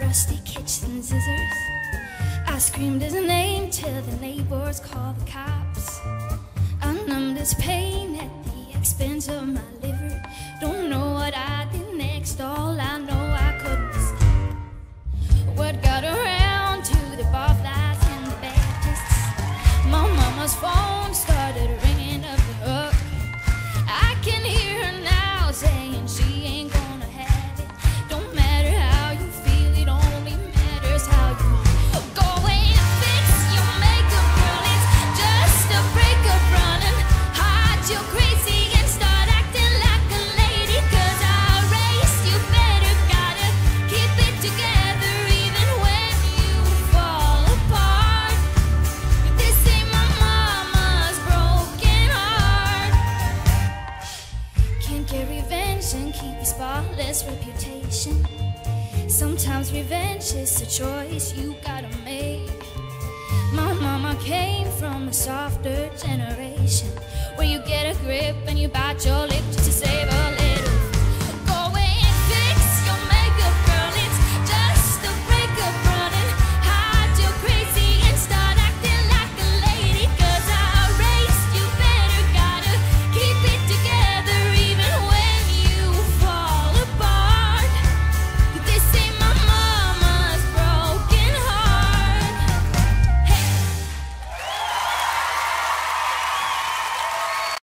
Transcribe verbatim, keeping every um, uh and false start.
rusty kitchen scissors. I screamed his name till the neighbors called the cops. I numbed his pain at the expense of my liver. Don't know what I did next, all I know I couldn't sleep. Word got around to the barflies and the Baptists. My mama's phone started ringing up the hook. I can hear her now saying she ain't gonna have it. Don't matter how you feel, it only matters how you go and fix your makeup, girl. It's just a breakup running. Hide your crazy and start acting like a lady. Cause I raised you better, gotta keep it together even when you fall apart. This ain't my mama's broken heart. Can't get revenge and keep a spotless reputation. Sometimes revenge is a choice you gotta make. My mama came from a softer generation where you get a grip and you bite your lip just to save her life.